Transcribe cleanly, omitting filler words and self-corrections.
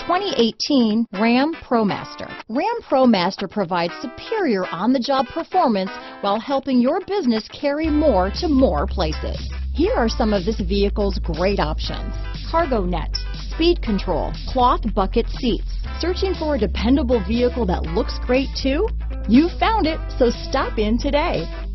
2018 Ram ProMaster. Ram ProMaster provides superior on-the-job performance while helping your business carry more to more places. Here are some of this vehicle's great options: cargo net, speed control, cloth bucket seats. Searching for a dependable vehicle that looks great too? You found it, so stop in today.